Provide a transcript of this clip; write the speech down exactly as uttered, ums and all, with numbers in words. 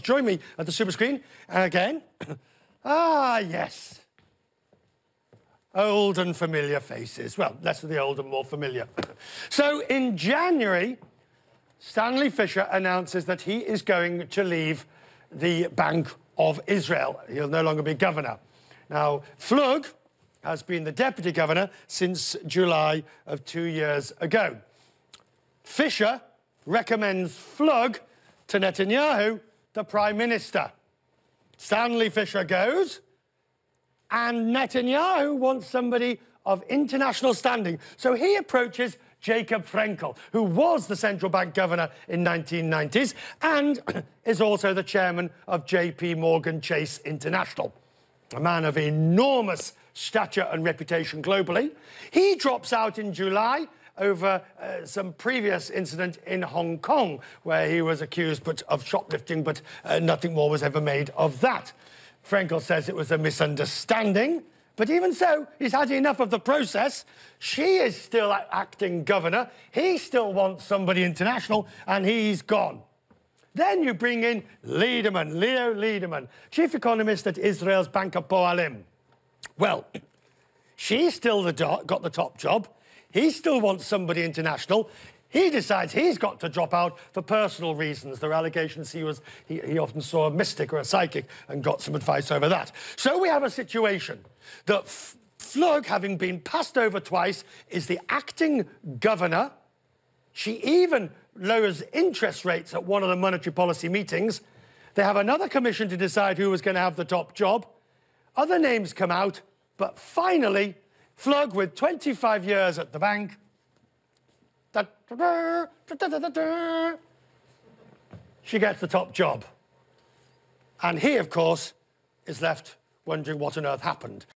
join me at the super screen. And again, ah, yes. Old and familiar faces. Well, less of the old and more familiar. So in January, Stanley Fischer announces that he is going to leave the Bank of Israel. He'll no longer be governor. Now, Flug has been the deputy governor since July of two years ago. Fischer recommends Flug to Netanyahu, the prime minister. Stanley Fischer goes, and Netanyahu wants somebody of international standing. So he approaches Jacob Frenkel, who was the central bank governor in the nineteen nineties and is also the chairman of J P Morgan Chase International. A man of enormous stature and reputation globally. He drops out in July over uh, some previous incident in Hong Kong, where he was accused but, of shoplifting, but uh, nothing more was ever made of that. Frenkel says it was a misunderstanding, but even so, he's had enough of the process. She is still acting governor. He still wants somebody international, and he's gone. Then you bring in Liederman, Leo Liederman, chief economist at Israel's Bank Hapoalim. Well, she's still the got the top job. He still wants somebody international. He decides he's got to drop out for personal reasons. There are allegations he, was, he, he often saw a mystic or a psychic and got some advice over that. So we have a situation that F Flug, having been passed over twice, is the acting governor. She even lowers interest rates at one of the monetary policy meetings. They have another commission to decide who was going to have the top job. Other names come out, but finally, Flug, with twenty-five years at the bank, da, da, da, da, da, da, da, she gets the top job. And he, of course, is left wondering what on earth happened.